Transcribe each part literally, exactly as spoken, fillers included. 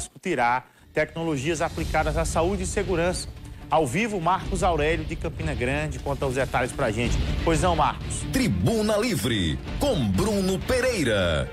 discutirá tecnologias aplicadas à saúde e segurança. Ao vivo, Marcos Aurélio, de Campina Grande, conta os detalhes pra gente. Pois não, Marcos? Tribuna Livre, com Bruno Pereira.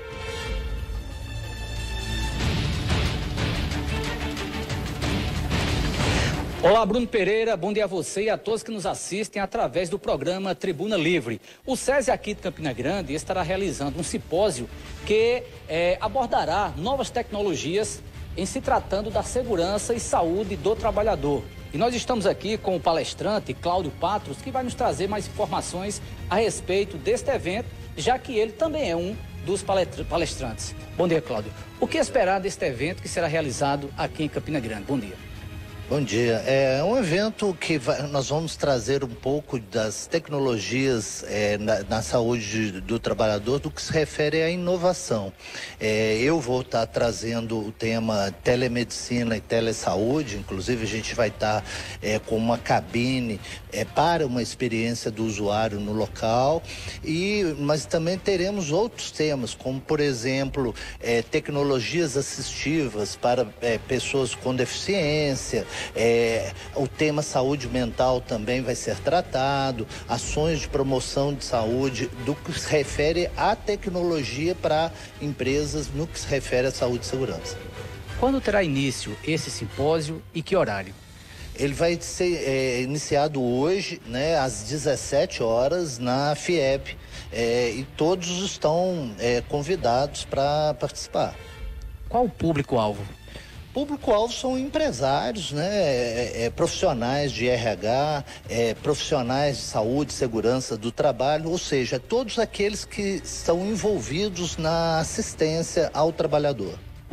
Olá, Bruno Pereira, bom dia a você e a todos que nos assistem através do programa Tribuna Livre. O SESI aqui de Campina Grande estará realizando um simpósio que é, abordará novas tecnologias em se tratando da segurança e saúde do trabalhador. E nós estamos aqui com o palestrante Cláudio Patros, que vai nos trazer mais informações a respeito deste evento, já que ele também é um dos palestrantes. Bom dia, Cláudio. O que esperar deste evento que será realizado aqui em Campina Grande? Bom dia. Bom dia. É um evento que vai, nós vamos trazer um pouco das tecnologias é, na, na saúde do trabalhador do que se refere à inovação. É, eu vou estar trazendo o tema telemedicina e telesaúde, inclusive a gente vai estar é, com uma cabine é, para uma experiência do usuário no local, e, mas também teremos outros temas, como por exemplo, é, tecnologias assistivas para é, pessoas com deficiência. É, o tema saúde mental também vai ser tratado, ações de promoção de saúde, do que se refere à tecnologia para empresas, no que se refere à saúde e segurança. Quando terá início esse simpósio e que horário? Ele vai ser é, iniciado hoje, né, às dezessete horas, na FIEP, é, e todos estão é, convidados para participar. Qual o público-alvo? Público-alvo são empresários, né, é, é, profissionais de R H, é, profissionais de saúde e segurança do trabalho, ou seja, todos aqueles que estão envolvidos na assistência ao trabalhador.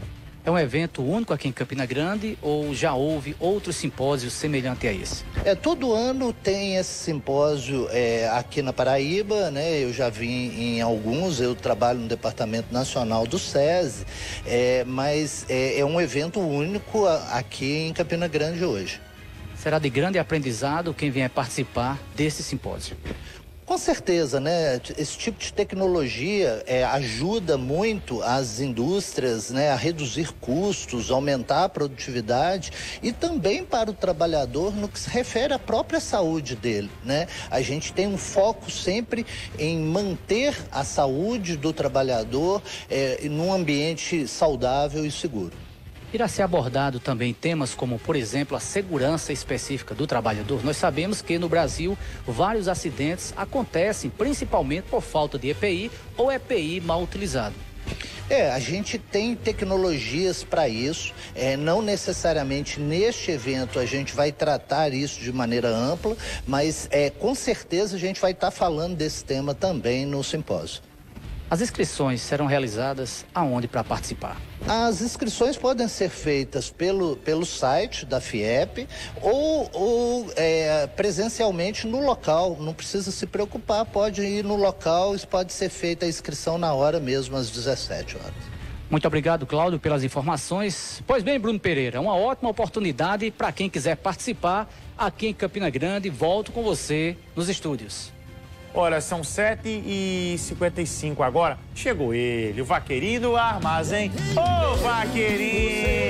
É um evento único aqui em Campina Grande ou já houve outros simpósios semelhantes a esse? É, todo ano tem esse simpósio é, aqui na Paraíba, né? Eu já vim em alguns, eu trabalho no Departamento Nacional do SESI, é, mas é, é um evento único aqui em Campina Grande hoje. Será de grande aprendizado quem vier participar desse simpósio? Com certeza, né? Esse tipo de tecnologia é, ajuda muito as indústrias, né, a reduzir custos, aumentar a produtividade e também para o trabalhador no que se refere à própria saúde dele, né? A gente tem um foco sempre em manter a saúde do trabalhador é, num ambiente saudável e seguro. Irá ser abordado também temas como, por exemplo, a segurança específica do trabalhador. Nós sabemos que no Brasil vários acidentes acontecem principalmente por falta de E P I ou E P I mal utilizado. É, a gente tem tecnologias para isso, é, não necessariamente neste evento a gente vai tratar isso de maneira ampla, mas é, com certeza a gente vai estar falando desse tema também no simpósio. As inscrições serão realizadas aonde para participar? As inscrições podem ser feitas pelo, pelo site da FIEP ou, ou é, presencialmente no local. Não precisa se preocupar, pode ir no local e pode ser feita a inscrição na hora mesmo, às dezessete horas. Muito obrigado, Cláudio, pelas informações. Pois bem, Bruno Pereira, uma ótima oportunidade para quem quiser participar aqui em Campina Grande. Volto com você nos estúdios. Olha, são sete e cinquenta e cinco agora. Chegou ele, o vaqueirinho do Armazém. Ô, vaqueirinho!